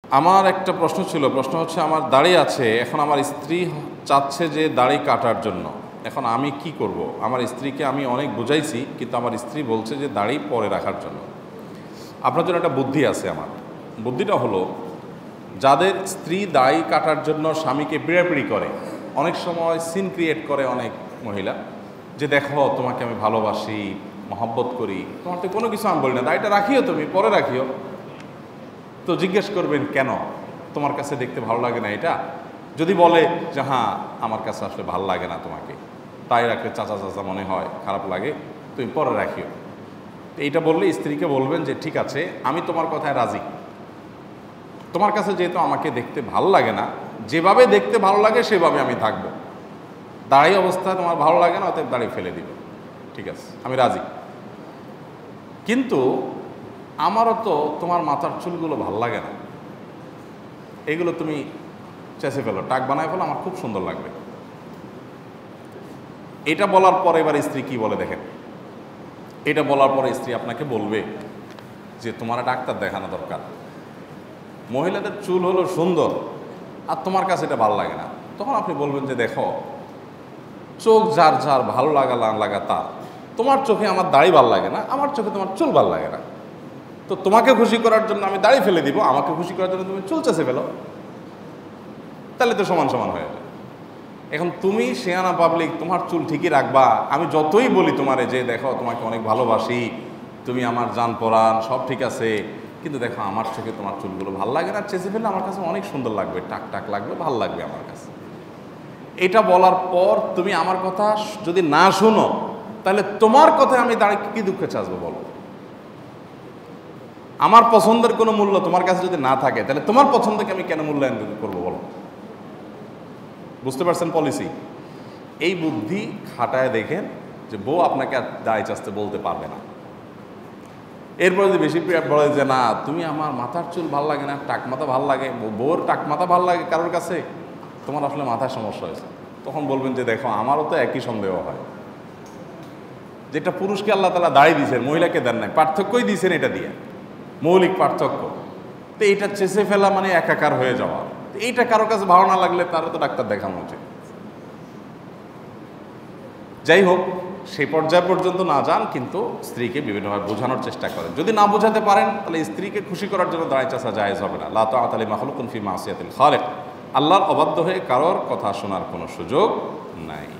আমার একটা প্রশ্ন ছিল, প্রশ্ন হচ্ছে আমার দাড়ি আছে, এখন আমার স্ত্রী চাচ্ছে যে দাড়ি কাটার জন্য, এখন আমি কি করব? আমার স্ত্রীকে আমি অনেক বুঝাইছি, কিন্তু আমার স্ত্রী বলছে যে দাড়ি পরে রাখার জন্য। আপনার জন্য একটা বুদ্ধি আছে। আমার বুদ্ধিটা হলো, যাদের স্ত্রী দাড়ি কাটার জন্য স্বামীকে পিড়াপিড়ি করে, অনেক সময় সিন ক্রিয়েট করে অনেক মহিলা, যে দেখো তোমাকে আমি ভালোবাসি, মহব্বত করি, তোমার তো কোনো কিছু আমি বলি না, দাড়িটা রাখিও, তুমি পরে রাখিও। তো জিজ্ঞেস করবেন কেন, তোমার কাছে দেখতে ভালো লাগে না এটা? যদি বলে যে হ্যাঁ আমার কাছে আসলে ভালো লাগে না তোমাকে, তাই রাখলে চাচা চাচা মনে হয়, খারাপ লাগে, তুমি পরে রাখিও। এইটা বললে স্ত্রীকে বলবেন যে ঠিক আছে, আমি তোমার কথায় রাজি, তোমার কাছে যেহেতু আমাকে দেখতে ভালো লাগে না, যেভাবে দেখতে ভালো লাগে সেভাবে আমি থাকবো, দাড়ি অবস্থায় তোমার ভালো লাগে না, অতএব দাড়ি ফেলে দিব, ঠিক আছে আমি রাজি। কিন্তু আমারও তো তোমার মাথার চুলগুলো ভাল লাগে না, এগুলো তুমি চেঁচে ফেলো, টাক বানায় ফেলো, আমার খুব সুন্দর লাগবে। এটা বলার পরে এবার স্ত্রী কি বলে দেখেন। এটা বলার পরে স্ত্রী আপনাকে বলবে যে তোমার ডাক্তার দেখানো দরকার, মহিলাদের চুল হলো সুন্দর আর তোমার কাছে এটা ভালো লাগে না। তখন আপনি বলবেন যে দেখো, চোখ যার যার ভালো লাগা না লাগা তার, তোমার চোখে আমার দাড়ি ভালো লাগে না, আমার চোখে তোমার চুল ভালো লাগে না, তো তোমাকে খুশি করার জন্য আমি দাড়ি ফেলে দিব, আমাকে খুশি করার জন্য তুমি চুল চেঁচে ফেলো, তাহলে তো সমান সমান হয়ে যাবে। এখন তুমি শেয়ানা পাবলিক, তোমার চুল ঠিকই রাখবা, আমি যতই বলি তোমারে যে দেখো তোমাকে অনেক ভালোবাসি, তুমি আমার জান পরাণ, সব ঠিক আছে, কিন্তু দেখো আমার চোখে তোমার চুলগুলো ভালো লাগে না, চেঁচে ফেললে আমার কাছে অনেক সুন্দর লাগবে, টাক টাক লাগবে, ভালো লাগবে আমার কাছে। এটা বলার পর তুমি আমার কথা যদি না শোনো, তাহলে তোমার কথায় আমি দাঁড়িয়ে কি দুঃখে চাচবো বলো? আমার পছন্দের কোনো মূল্য তোমার কাছে যদি না থাকে, তাহলে তোমার পছন্দকে আমি কেন মূল্যায়ন করবো বলো? বুঝতে পারছেন পলিসি? এই বুদ্ধি খাটায় দেখেন যে বউ আপনাকে আর দাড়ি চাচতে বলতে পারবে না। এরপর যদি বেশি বলে যে না তুমি আমার মাথার চুল ভাল লাগে না, টাক মাথা ভাল লাগে, বউর টাক মাথা ভাল লাগে কারোর কাছে, তোমার আসলে মাথায় সমস্যা হয়েছে, তখন বলবেন যে দেখো আমারও তো একই সন্দেহ হয়, যেটা পুরুষকে আল্লাহ তাআলা দাড়ি দিয়েছেন, মহিলাকে দেন নাই, পার্থক্যই দিয়েছেন এটা দিয়ে, মৌলিক পার্থক্য। তো এইটা চেঁচে ফেলা মানে একাকার হয়ে যাওয়া, এইটা কারোর কাছে ভালো না লাগলে তারও তো ডাক্তার দেখানো উচিত। যাই হোক, সেই পর্যায় পর্যন্ত না যান, কিন্তু স্ত্রীকে বিভিন্নভাবে বোঝানোর চেষ্টা করেন। যদি না বোঝাতে পারেন, তাহলে স্ত্রীকে খুশি করার জন্য দাড়ি চাচা জায়েজ হবে না। লা তাআতা লিমাখলুকিন ফি মাসিয়াতিল খালিক, আল্লাহর অবাধ্য হয়ে কারোর কথা শোনার কোনো সুযোগ নাই।